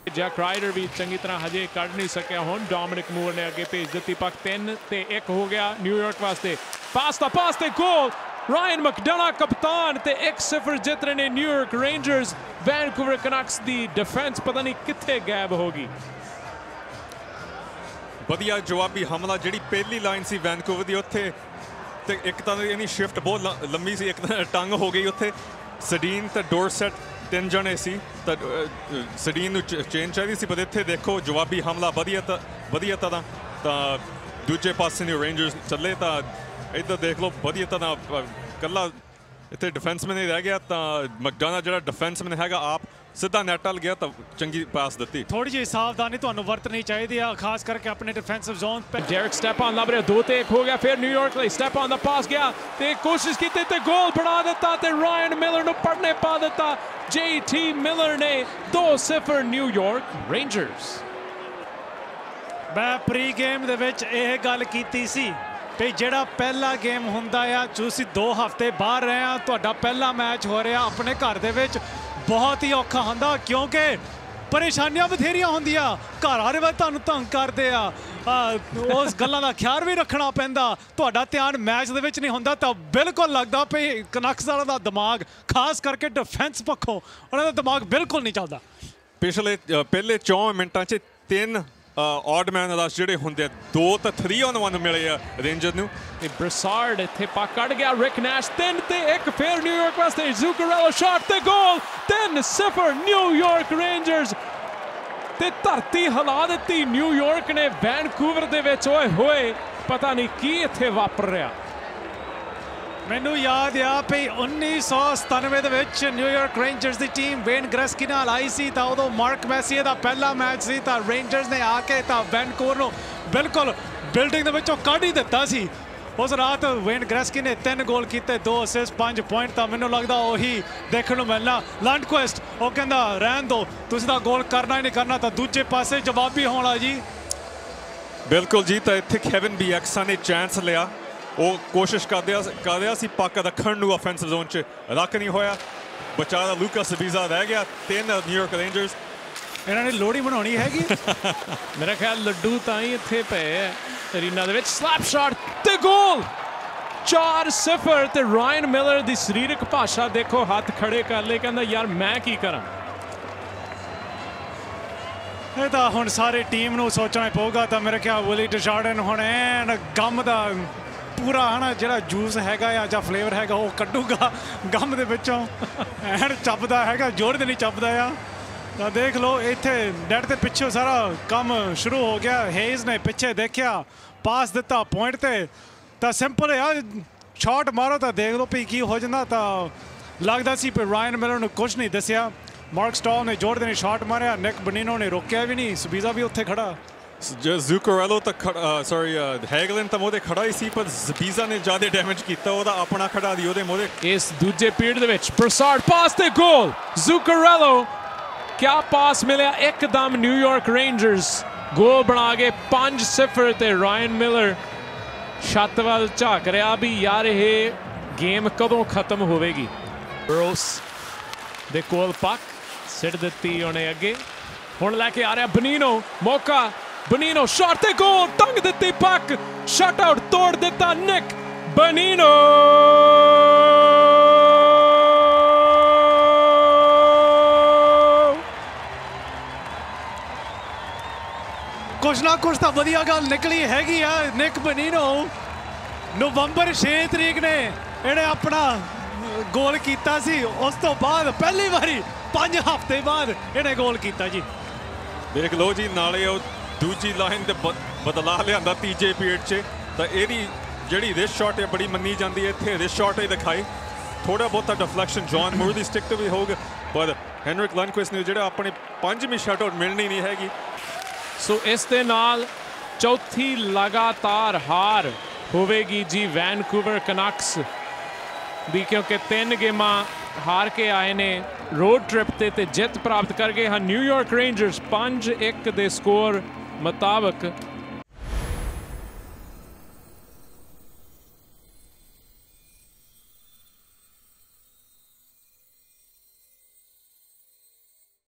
Jack rider भी चंगी तरह हजे कढ़ नहीं सकिया। हुण डोमिनिक मूर ने अगे भेज दी पक 3-1 हो गया न्यूयॉर्क वास्ते। पास ते गोल रायन मैकडोनाल्ड कप्तान ते 1-0 जित रहे ने न्यूयॉर्क रेंजर्स। वैनकूवर कनक्स दी डिफेंस पता नहीं कित्थे गैब होगी। वधिया जवाबी हमला जिहड़ी पहली लाइन सी वैनकूवर दी उत्थे ते एक तां इहदी शिफ्ट बहुत लंबी सी, एक तां टंग हो गई उत्थे। सडीन ते डोरसेट 3 जने सी तां सडीन नूं चेंज चाहिदी सी, पर इत्थे देखो जवाबी हमला वधिया तां दूजे पासे नूं रेंजर्स चले तां इधर देख लो वधिया तां कल्ला इत्थे डिफेंसमैन ही रह गया तां मैकडोनाल्ड जिहड़ा डिफेंसमैन हैगा आप सीधा नैट वाल गया तो चंगी पास दी। थोड़ी जी सावधानी तुहानू वरतनी चाहिए, खास करके अपने डिफेंसिव जोन पे। डेरिक स्टेप ऑन लभ रहा 2-1 हो गया फिर न्यूयॉर्क ਲਈ स्टेप ऑन द पास गया ਤੇ ਕੋਸ਼ਿਸ਼ ਕੀਤੀ ਤੇ ਗੋਲ ਬਣਾ ਦਿੱਤਾ ਤੇ ਰਾਇਨ ਮਿਲਰ ਨੂੰ ਪੜਨੇ ਪਾ ਦਿੱਤਾ। JT ਮਿਲਰ ਨੇ 2-0 ਨਿਊਯਾਰਕ ਰੇਂਜਰਸ। मैं प्री गेम ਦੇ ਵਿੱਚ ਇਹ ਗੱਲ ਕੀਤੀ ਸੀ ਵੀ ਜਿਹੜਾ ਪਹਿਲਾ ਗੇਮ ਹੁੰਦਾ ਆ, ਤੁਸੀਂ 2 ਹਫ਼ਤੇ ਬਾਹਰ ਰਹੇ ਆ, ਤੁਹਾਡਾ ਪਹਿਲਾ ਮੈਚ ਹੋ ਰਿਹਾ ਆਪਣੇ ਘਰ ਦੇ ਵਿੱਚ, ਬਹੁਤ ਹੀ ਔਖਾ ਹੁੰਦਾ ਕਿਉਂਕਿ ਪਰੇਸ਼ਾਨੀਆਂ ਬਥੇਰੀਆਂ ਹੁੰਦੀਆਂ, ਘਰ ਵਾਲੇ ਵੀ ਤੁਹਾਨੂੰ ਤੰਗ ਕਰਦੇ ਆ, ਉਸ ਗੱਲਾਂ ਦਾ ਖਿਆਲ ਵੀ ਰੱਖਣਾ ਪੈਂਦਾ। ਤੁਹਾਡਾ ਧਿਆਨ ਮੈਚ ਦੇ ਵਿੱਚ ਨਹੀਂ ਹੁੰਦਾ ਤਾਂ ਬਿਲਕੁਲ ਲੱਗਦਾ ਵੀ ਕਨਕਸ ਦਾ ਦਿਮਾਗ, ਖਾਸ ਕਰਕੇ ਡਿਫੈਂਸ ਪੱਖੋਂ ਉਹਨਾਂ ਦਾ ਦਿਮਾਗ ਬਿਲਕੁਲ ਨਹੀਂ ਚੱਲਦਾ। ਪਿਛਲੇ ਪਹਿਲੇ 4 ਮਿੰਟਾਂ 'ਚ 3 ऑड मैन अलास ਜਿਹੜੇ ਹੁੰਦੇ 2 ਤਾਂ 3-on-1 ਮਿਲੇ ਆ ਰੇਂਜਰ ਨੂੰ। ਤੇ ਬ੍ਰਸਾਰਡ ਇੱਥੇ ਪੱਕ ਕੱਢ ਗਿਆ। ਰਿਕ ਨੈਸ਼ 3-1 ਫਿਰ ਨਿਊਯਾਰਕ ਵਾਸਤੇ। ਜ਼ੁਕਰੈਲੋ ਸ਼ਾਟ ਤੇ ਗੋਲ। 3-0 ਨਿਊਯਾਰਕ ਰੇਂਜਰਸ ਤੇ ਧਰਤੀ ਹਿਲਾ ਦਿੱਤੀ ਨਿਊਯਾਰਕ ਨੇ ਵੈਨਕੂਵਰ ਦੇ ਵਿੱਚ। ਓਏ ਹੋਏ ਪਤਾ ਨਹੀਂ ਕੀ ਇੱਥੇ ਵਾਪਰ ਰਿਹਾ। ਮੈਨੂੰ ਯਾਦ ਆ ਵੀ 1997 ਦੇ ਵਿੱਚ ਨਿਊਯਾਰਕ ਰੇਂਜਰਸ ਦੀ ਟੀਮ ਵੇਨ ਗ੍ਰੈਸਕੀ ਨਾਲ ਆਈ ਸੀ ਤਾਂ ਉਦੋਂ ਮਾਰਕ ਮੈਸੀਏ ਦਾ ਪਹਿਲਾ ਮੈਚ ਸੀ ਤਾਂ ਰੇਂਜਰਸ ਨੇ ਆ ਕੇ ਤਾਂ ਵੈਨਕੂਵਰ ਨੂੰ ਬਿਲਕੁਲ ਬਿਲਡਿੰਗ ਦੇ ਵਿੱਚੋਂ ਕੱਢ ਹੀ ਦਿੱਤਾ ਸੀ। ਉਸ ਰਾਤ ਵੇਨ ਗ੍ਰੈਸਕੀ ਨੇ 3 ਗੋਲ ਕੀਤੇ, 2 ਅਸਿਸਟ, 5 ਪੁਆਇੰਟ। ਤਾਂ ਮੈਨੂੰ ਲੱਗਦਾ ਉਹੀ ਦੇਖਣ ਨੂੰ ਮਿਲਣਾ। ਲੰਡਕੁਇਸਟ ਉਹ ਕਹਿੰਦਾ ਰਹਿਣ ਦਿਓ, ਤੁਸੀਂ ਤਾਂ ਗੋਲ ਕਰਨਾ ਹੀ ਨਹੀਂ ਕਰਨਾ, ਤਾਂ ਦੂਜੇ ਪਾਸੇ ਜਵਾਬੀ ਹੋਣਾ ਜੀ। ਬਿਲਕੁਲ ਜੀ, ਤਾਂ ਇੱਥੇ ਕੇਵਿਨ ਬੀਐਕਸਾ ਨੇ ਚਾਂਸ ਲਿਆ, ਉਹ ਕੋਸ਼ਿਸ਼ ਕਰ ਰਿਹਾ ਸੀ ਪੱਕ ਰੱਖਣ ਨੂੰ ਆਫੈਂਸਿਵ ਜ਼ੋਨ 'ਚ, ਰੱਖ ਨਹੀਂ ਹੋਇਆ। ਬਚਾ ਦਾ ਲੂਕਾਸ ਵੀਜ਼ਾ ਰਹਿ ਗਿਆ। 3 ਨਿਊਯਾਰਕ ਰੇਂਜਰਸ। ਇਹਨਾਂ ਨੇ ਲੋਹੜੀ ਬਣਾਉਣੀ ਹੈਗੀ। ਮੇਰਾ ਖਿਆਲ ਲੱਡੂ ਤਾਂ ਹੀ ਇੱਥੇ ਪਏ ਹੈ ਅਰੀਨਾ ਦੇ ਵਿੱਚ। ਸਲੈਪ ਸ਼ਾਟ ਤੇ ਗੋਲ। 4-0 ਤੇ ਰਾਇਨ ਮਿਲਰ ਦੀ ਸਰੀਰਕ ਭਾਸ਼ਾ ਦੇਖੋ, ਹੱਥ ਖੜੇ ਕਰ ਲਏ, ਕਹਿੰਦਾ ਯਾਰ ਮੈਂ ਕੀ ਕਰਾਂ। ਇਹ ਤਾਂ ਹੁਣ ਸਾਰੀ ਟੀਮ ਨੂੰ ਸੋਚਣਾ ਪਊਗਾ। ਤਾਂ ਮੇਰੇ ਖਿਆਲ ਵਿਲੀ ਡਿਸ਼ਾਰਡਨ ਹੁਣ ਐਨ ਗਮ ਦਾ ਪੂਰਾ ਹੈ ਜਿਹੜਾ ਜੂਸ ਹੈਗਾ ਆ ਜਾਂ ਫਲੇਵਰ ਹੈਗਾ ਉਹ ਕੱਢੂਗਾ ਗਮ ਦੇ ਵਿੱਚੋਂ। ਐਨ ਚੱਬਦਾ ਹੈਗਾ, ਜ਼ੋਰ ਦੇ ਨਹੀਂ ਚੱਬਦਾ ਆ। ਤਾਂ ਦੇਖ ਲਓ ਇੱਥੇ ਨੈਟ ਦੇ ਪਿੱਛੇ ਸਾਰਾ ਕੰਮ ਸ਼ੁਰੂ ਹੋ ਗਿਆ। ਹੇਜ਼ ਨੇ ਪਿੱਛੇ ਦੇਖਿਆ, ਪਾਸ ਦਿੱਤਾ ਪੁਆਇੰਟ ਤੇ, ਤਾਂ ਸਿੰਪਲ ਆ ਸ਼ਾਟ ਮਾਰੋ ਤਾਂ ਦੇਖ ਲਓ ਵੀ ਕੀ ਹੋ ਜਾਂਦਾ। ਤਾਂ ਲੱਗਦਾ ਸੀ ਵੀ ਰਾਇਨ ਮਿਲਰ ਨੂੰ ਕੁਝ ਨਹੀਂ ਦੱਸਿਆ। ਮਾਰਕ ਸਟਾਲ ਨੇ ਜ਼ੋਰ ਦੇ ਨਹੀਂ ਸ਼ਾਟ ਮਾਰਿਆ, ਨਿਕ ਬਨੀਨੋ ਨੇ ਰੋਕਿਆ ਵੀ ਨਹੀਂ, ਸਬੀਜ਼ਾ ਵੀ ਉੱਥੇ ਖੜਾ। ਜ਼ੁਕਰੈਲੋ ਤਾਂ ਸੌਰੀ ਹੈਗਲਨ ਤਾਂ ਮੋਦੇ ਖੜਾ ਹੀ ਸੀ, ਪਰ ਜ਼ਬੀਜ਼ਾ ਨੇ ਜ਼ਿਆਦਾ ਡੈਮੇਜ ਕੀਤਾ, ਉਹਦਾ ਆਪਣਾ ਖੜਾ ਦੀ ਉਹਦੇ ਮੋਦੇ। ਇਸ ਦੂਜੇ ਪੀਰੀਅਡ ਦੇ ਵਿੱਚ ਬ੍ਰਸਾਰਡ ਪਾਸ ਤੇ ਗੋਲ। ਜ਼ੁਕਰੈਲੋ ਕਿਆ ਪਾਸ ਮਿਲਿਆ ਇੱਕਦਮ। ਨਿਊਯਾਰਕ ਰੇਂਜਰਸ ਗੋਲ ਬਣਾ ਕੇ 5-0 ਤੇ ਰਾਇਨ ਮਿਲਰ ਛੱਤ ਵੱਲ ਝਾਕ ਰਿਹਾ ਵੀ ਯਾਰ ਇਹ ਗੇਮ ਕਦੋਂ ਖਤਮ ਹੋਵੇਗੀ। ਬਰੋਸ ਦੇ ਕੋਲ ਪੱਕ ਸਿੱਟ ਦਿੱਤੀ ਉਹਨੇ ਅੱਗੇ, ਹੁਣ ਲੈ ਕੇ ਆ ਰਿਹਾ ਬਨੀਨੋ। ਮੌਕਾ ਬਨੀਨੋ ਸ਼ਾਟ ਤੇ ਗੋਲ। ਟੰਗ ਦਿੱਤੀ ਪੱਕ, ਸ਼ਟ ਆਊਟ ਤੋੜ ਦਿੱਤਾ ਨਿਕ ਬਨੀਨੋ। ਕੁਛ ਨਾ ਕੁਛ ਤਾਂ ਵਧੀਆ ਗੱਲ ਨਿਕਲੀ ਹੈਗੀ ਆ। ਨਿਕ ਬਨੀਨੋ ਨਵੰਬਰ 6 ਤਰੀਕ ਨੇ ਇਹਨੇ ਆਪਣਾ ਗੋਲ ਕੀਤਾ ਸੀ, ਉਸ ਤੋਂ ਬਾਅਦ ਪਹਿਲੀ ਵਾਰੀ 5 ਹਫ਼ਤੇ ਬਾਅਦ ਇਹਨੇ ਗੋਲ ਕੀਤਾ ਜੀ। ਦੇਖ ਲਓ ਜੀ, ਨਾਲੇ ਉਹ ਦੂਜੀ ਲਾਈਨ ਤੇ ਬਦਲਾ ਲਿਆਂਦਾ ਤੀਜੇ ਪੀਰੀਅਡ 'ਚ। ਤਾਂ ਇਹਦੀ ਜਿਹੜੀ ਰਿਸਟ ਸ਼ਾਟ ਹੈ ਬੜੀ ਮੰਨੀ ਜਾਂਦੀ ਹੈ, ਇੱਥੇ ਰਿਸਟ ਸ਼ਾਟ ਹੀ ਦਿਖਾਈ। ਥੋੜਾ ਬਹੁਤਾ ਡਿਫਲੈਕਸ਼ਨ ਜੌਨ ਮੂਰ ਦੀ ਸਟਿਕ ਤੋਂ ਵੀ ਹੋਊਗਾ, ਪਰ ਹੈਨਰਿਕ ਲੰਡਕੁਇਸਟ ਨੂੰ ਜਿਹੜਾ ਆਪਣੇ 5ਵੀਂ ਸ਼ਾਟ ਆਊਟ ਮਿਲਣੀ ਨਹੀਂ ਹੈਗੀ। ਸੋ ਇਸ ਦੇ ਨਾਲ ਚੌਥੀ ਲਗਾਤਾਰ ਹਾਰ ਹੋਵੇਗੀ ਜੀ ਵੈਨਕੂਵਰ ਕਨਕਸ ਦੀ, ਕਿਉਂਕਿ 3 ਗੇਮਾਂ ਹਾਰ ਕੇ ਆਏ ਨੇ रोड ट्रिप ते जित प्राप्त कर गए हैं न्यूयॉर्क रेंजर्स 5-1 के स्कोर मुताबिक।